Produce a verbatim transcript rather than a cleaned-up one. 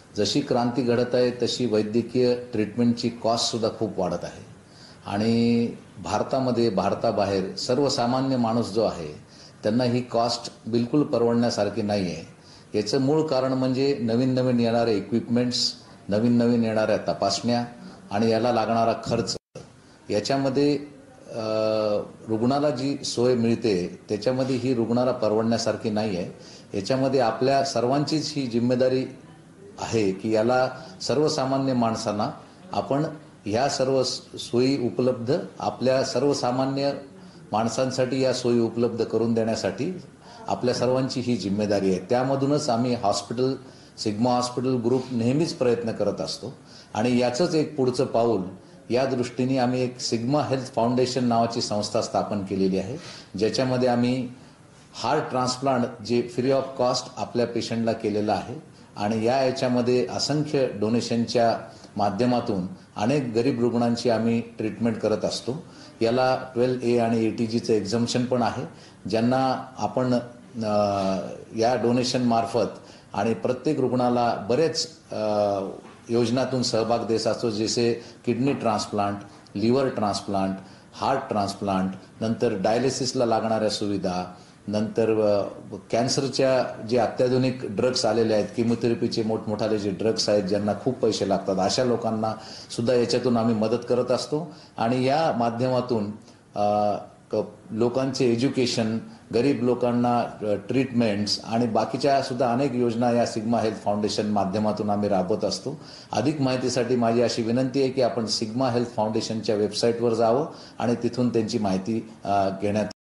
जशी क्रांती घडत आहे तशी वैद्यकीय ट्रीटमेंटची कॉस्ट सुद्धा खूप वाढत आहे आणि भारतामध्ये भारताबाहेर सर्वसामान्य माणूस जो आहे त्यांना ही कॉस्ट बिलकुल परवडण्यासारखी नाही आहे. याचं मूळ कारण म्हणजे नवीन नवीन येणारे इक्विपमेंट्स, नवीन नवीन येणाऱ्या तपासण्या आणि याला लागणारा खर्च. याच्यामध्ये रुग्णाला जी सोय मिळते त्याच्यामध्ये ही रुग्णाला परवडण्यासारखी नाही आहे. याच्यामध्ये आपल्या सर्वांचीच ही जिम्मेदारी आहे की याला सर्वसामान्य माणसांना आपण ह्या सर्व सोयी उपलब्ध आपल्या सर्वसामान्य माणसांसाठी या सोयी उपलब्ध करून देण्यासाठी आपल्या सर्वांची ही जिम्मेदारी आहे. त्यामधूनच आम्ही हॉस्पिटल सिग्मा हॉस्पिटल ग्रुप नेहमीच प्रयत्न करत असतो आणि याचंच एक पुढचं पाऊल या दृष्टीने आम्ही एक सिग्मा हेल्थ फाउंडेशन नावाची संस्था स्थापन केलेली आहे, ज्याच्यामध्ये आम्ही हार्ट ट्रान्सप्लांट जे फ्री ऑफ कॉस्ट आपल्या पेशंटला केलेलं आहे आणि या याच्यामध्ये असंख्य डोनेशनच्या माध्यमातून अनेक गरीब रुग्णांची आम्ही ट्रीटमेंट करत असतो. याला ट्वेल्व ए आणि ए टी जीचं एक्झम्पशन पण आहे, ज्यांना आपण या डोनेशन मार्फत आणि प्रत्येक रुग्णाला बरेच योजनातून सहभाग देत असतो, जसे kidney transplant, liver transplant, heart transplant, नंतर डायलिसिसला लागणाऱ्या सुविधा, नंतर कॅन्सरच्या जे अत्याधुनिक ड्रग्स आलेले आहेत, किमोथेरपीचे मोठमोठाले जे ड्रग्स आहेत ज्यांना खूप पैसे लागतात, अशा लोकांना सुद्धा याच्यातून आम्ही मदत करत असतो. आणि या माध्यमातून लोकांचे एज्युकेशन, गरीब लोकांना ट्रीटमेंट्स आणि बाकीच्या सुद्धा अनेक योजना या सिग्मा हेल्थ फाउंडेशन माध्यमातून आम्ही राबवत असतो. अधिक माहितीसाठी माझी अशी विनंती आहे की आपण सिग्मा हेल्थ फाउंडेशनच्या वेबसाईटवर जावं आणि तिथून त्यांची माहिती घेण्यात